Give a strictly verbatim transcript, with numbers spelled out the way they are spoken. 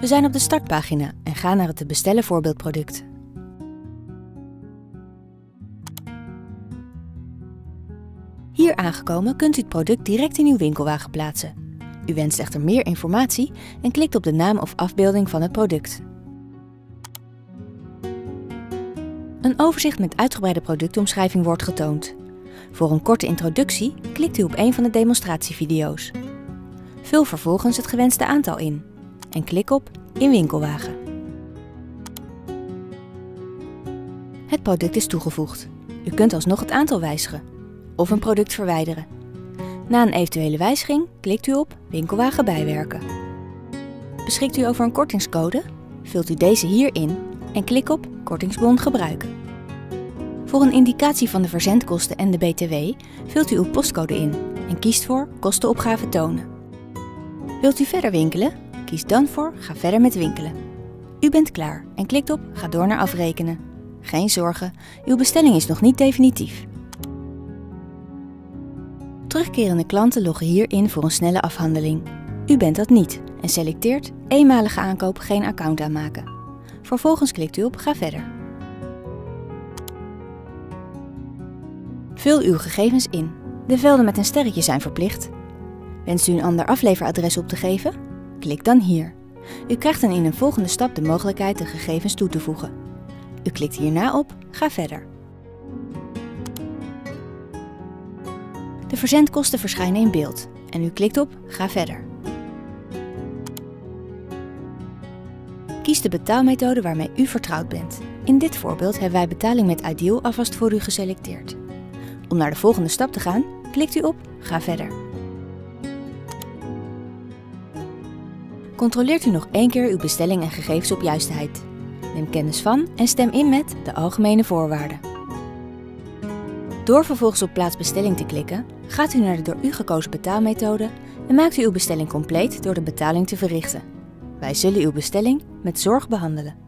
We zijn op de startpagina en gaan naar het te bestellen voorbeeldproduct. Hier aangekomen kunt u het product direct in uw winkelwagen plaatsen. U wenst echter meer informatie en klikt op de naam of afbeelding van het product. Een overzicht met uitgebreide productomschrijving wordt getoond. Voor een korte introductie klikt u op een van de demonstratievideo's. Vul vervolgens het gewenste aantal in en klik op In winkelwagen. Het product is toegevoegd. U kunt alsnog het aantal wijzigen of een product verwijderen. Na een eventuele wijziging klikt u op Winkelwagen bijwerken. Beschikt u over een kortingscode? Vult u deze hier in en klik op Kortingsbon gebruiken. Voor een indicatie van de verzendkosten en de B T W vult u uw postcode in en kiest voor Kostenopgave tonen. Wilt u verder winkelen? Kies dan voor Ga verder met winkelen. U bent klaar en klikt op Ga door naar afrekenen. Geen zorgen, uw bestelling is nog niet definitief. Terugkerende klanten loggen hier in voor een snelle afhandeling. U bent dat niet en selecteert eenmalige aankoop geen account aanmaken. Vervolgens klikt u op Ga verder. Vul uw gegevens in. De velden met een sterretje zijn verplicht. Wenst u een ander afleveradres op te geven? Klik dan hier. U krijgt dan in een volgende stap de mogelijkheid de gegevens toe te voegen. U klikt hierna op Ga verder. De verzendkosten verschijnen in beeld en u klikt op Ga verder. Kies de betaalmethode waarmee u vertrouwd bent. In dit voorbeeld hebben wij betaling met Ideal alvast voor u geselecteerd. Om naar de volgende stap te gaan, klikt u op Ga verder. Controleert u nog één keer uw bestelling en gegevens op juistheid. Neem kennis van en stem in met de algemene voorwaarden. Door vervolgens op Plaats bestelling te klikken, gaat u naar de door u gekozen betaalmethode en maakt u uw bestelling compleet door de betaling te verrichten. Wij zullen uw bestelling met zorg behandelen.